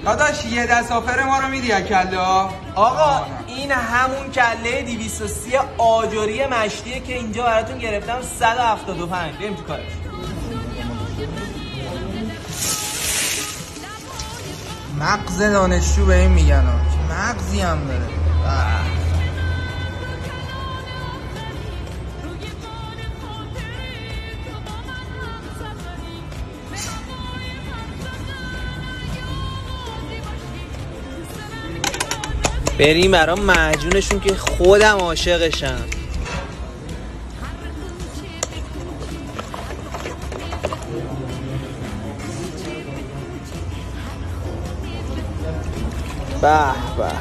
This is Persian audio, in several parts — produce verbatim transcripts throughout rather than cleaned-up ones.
داداش یه دست آفر ما رو میدی از کله ها؟ آقا این همون کله دویست و سی آجری مشتیه که اینجا براتون گرفتم صد و هفتاد و پنج. بریم تو کارش. مغز دانشجو به این میگن ها، مغزی هم داره. بریم برام معجونشون که خودم عاشقشم. به به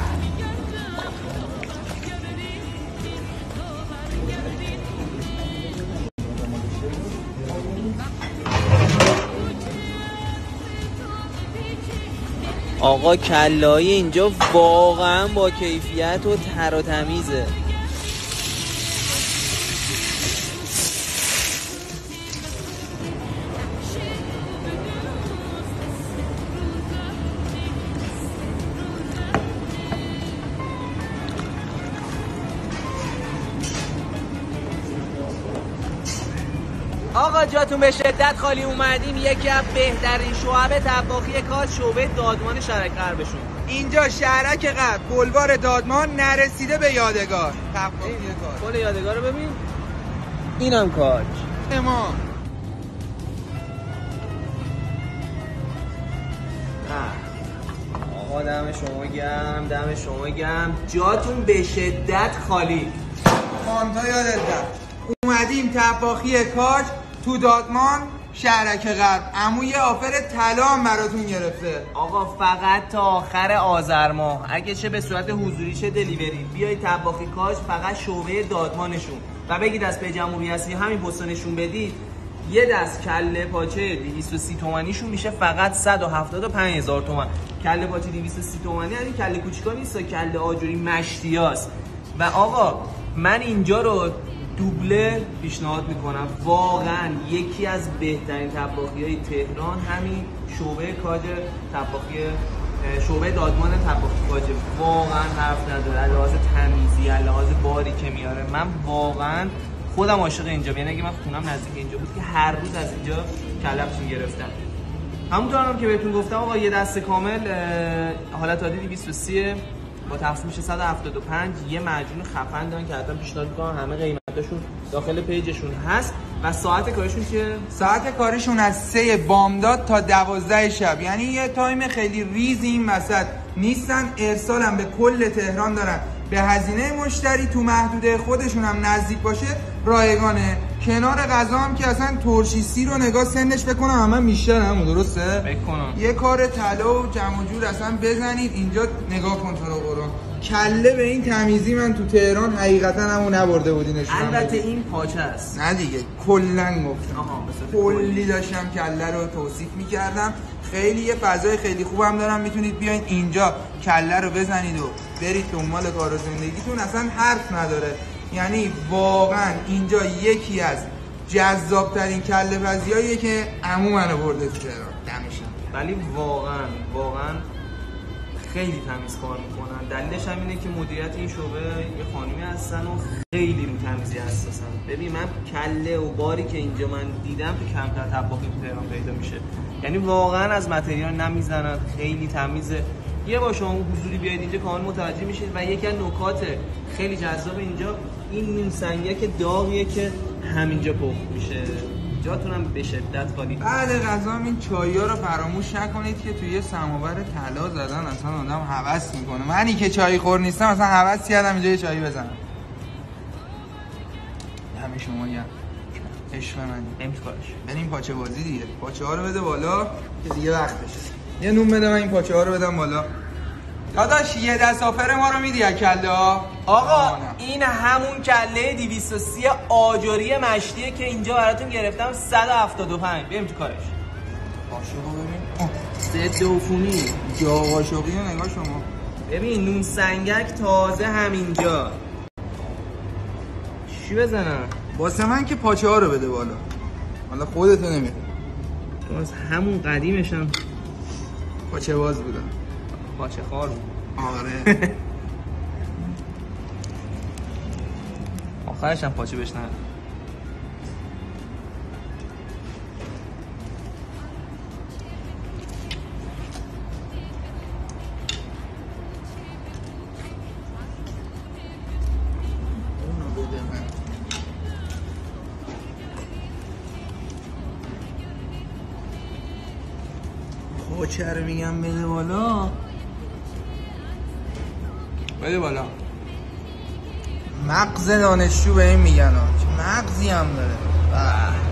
آقا کله‌های اینجا واقعا با کیفیت و تر و تمیزه. آقا جاتون به شدت خالی اومدیم یکی از بهترین شعب طباخی کاج شعبه دادمان شهرک غربشون. اینجا شهرک غرب بلوار دادمان نرسیده به یادگار. طباخی کاج. کل یادگار رو ببین. اینم کاج. ما آقا دم شما گرم، دم شما گرم. جاتون به شدت خالی. خانتا یادت رفت. اومدیم طباخی کاج تو دادمان شهرک غرب. عمو یه آفر طلا هم براتون گرفته. آقا فقط تا آخر آذر ماه اگه چه به صورت حضوری چه دلیوری بیای طباخی کاج فقط شعبه دادمانشون و بگید از پی جمهوری هستی همین پستو نشون بدید یه دست کله پاچه دویست و سی تومانیشون میشه فقط صد و هفتاد و پنج هزار تومان. کله پاچه دویست و سی تومانی یعنی کله کوچیکا نیست، کله آجوری مشتیاست. و آقا من اینجا رو دوبله پیشنهاد میکنم. واقعا یکی از بهترین طباخی های تهران همین شعبه کاج طباخی شعبه دادمان طباخی کاج. واقعا حرف نداره از لحاظ تمیزی، از لحاظ باری که میاره. من واقعا خودم عاشق اینجا، یعنی اگه من خونم نزدیک اینجا بود که هر روز از اینجا کله‌شون گرفتم. همونطور هم که بهتون گفتم آقا یه دست کامل حالت عادی دویست و سی با تقسیم میشه صد و هفتاد و پنج. یه معجون خفن دارن که حتما پیشنهاد میکنم همه قیمتاشون داخل پیجشون هست. و ساعت کارشون چیه؟ ساعت کارشون از سه بامداد تا دوازده شب، یعنی یه تایم خیلی ریزی این وسط نیستن. ارسالم به کل تهران دارن. به هزینه مشتری تو محدوده خودشون هم نزدیک باشه رایگانه. کنار غذا هم که اصلا ترشیسی رو نگاه سنش بکنم همه میشن همون درسته؟ بکنم یه کار طلا و جمع جور اصلا بزنید اینجا نگاه کن تو رو قرآن. کله به این تمیزی من تو تهران حقیقتا همون نبرده بودینش. البته این پاچه است نه دیگه کلا گفتم. آها کلی داشتم کله رو توصیف میکردم. خیلی یه فضای خیلی خوبم دارم. میتونید بیاین اینجا کله رو بزنید و برید دنبال کار و زندگیتون. اصلا حرف نداره. یعنی واقعا اینجا یکی از جذابترین کله پزیاییه که عمو منو برده تو تهران. دمشم. ولی واقعا واقعا خیلی تمیز کار میکنن. دلیلش هم اینه که مدیریت این شعبه یه خانومی هستن و خیلی رو تمیزی حساسن. ببین من کله و باری که اینجا من دیدم تو کمتر طباخی تو تهران پیدا میشه. یعنی واقعا از متریال نمیزنن، خیلی تمیزه. یه با شما حضوری بیاید اینجا کامل متوجه میشید. و یکی از نکات خیلی جذاب اینجا این نون سنگک داغیه که همینجا پخت میشه. جاتونم به شدت خالی. بعد غذا این چای‌ها رو فراموش نکنید که توی سماور طلا زدن اصلا آدم هوس میکنه. منی که چای خور نیستم اصلا هوس کردم اینجا یه چایی بزنم. همه شما گرم. عشق منی. بریم تو کارش. بریم پاچه بازی دیگه. پاچه ها رو بده بالا که دیگه وقت بشه. یه نون بده من این پاچه ها رو بدم بالا. داداش یه دست آفر ما رو میدی از کله ها؟ آقا این همون کله دویست و سی آجری مشتیه که اینجا براتون گرفتم صد و هفتاد و پنج. بریم تو کارش. قاشقو ببین. ضد عفونی. جا قاشقی رو نگاه شما. ببین نون سنگک تازه همینجا. چی بزنم؟ واسه من که پاچه ها رو بده بالا. حالا خودتو نمیده. باز همون قدیمشم پاچه باز بودم. پاچه خار بود. آره. آخرش هم پاچه بهش نداد. اونو بده من. پاچه رو میگم بده بالا. بده بالا. مغز دانشجو به این میگن ها، چه مغزی هم داره.